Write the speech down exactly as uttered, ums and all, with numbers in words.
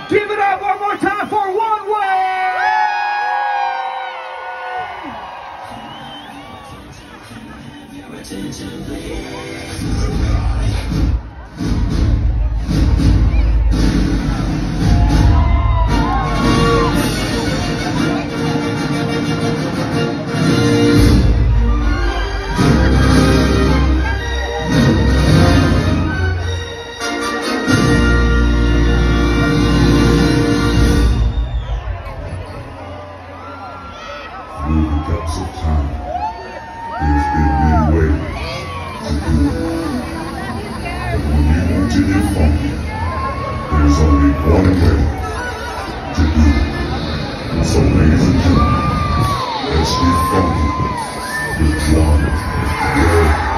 Give it up one more time for One Way! Through the depths of time, there's been many ways to do it. But when you want to get funky, there's only one way to do it. And so, ladies and gentlemen, let's get funky with One Way.